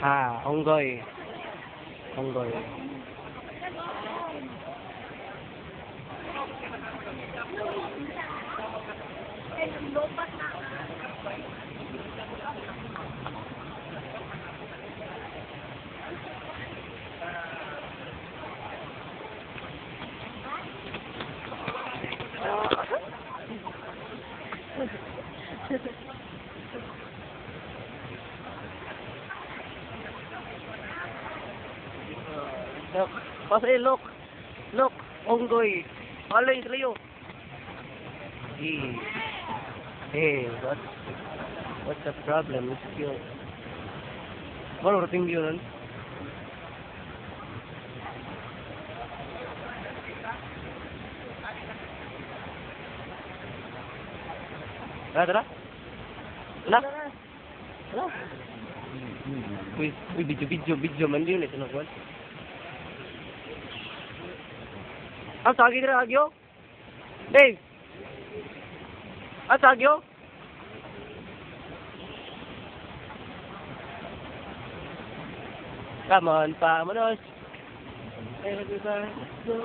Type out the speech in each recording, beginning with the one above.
Onggoy. Onggoy. Look, pasay, look. Look, onggoy. Alay, layo. Hey, what's the problem? It's cute. Ano rating yun? Tara. Wala. Uy, video man yun eh, sinagwan. Sagi na, Agyo? Dave! Sagyo? Come on, Pamanos! Let's go.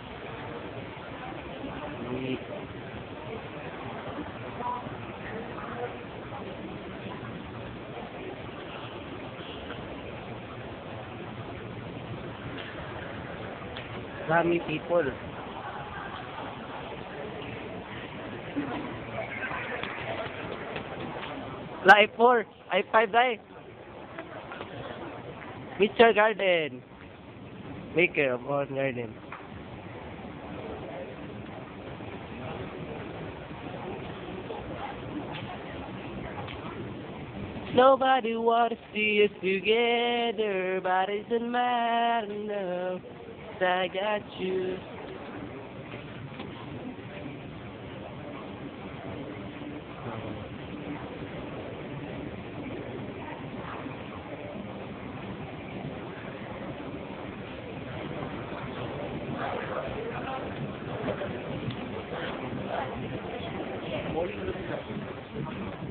Dami people. I4, I5 dai. Mr. Garden. Maker of all garden. Nobody wants to see us together, but it doesn't matter now. I got you. Morning.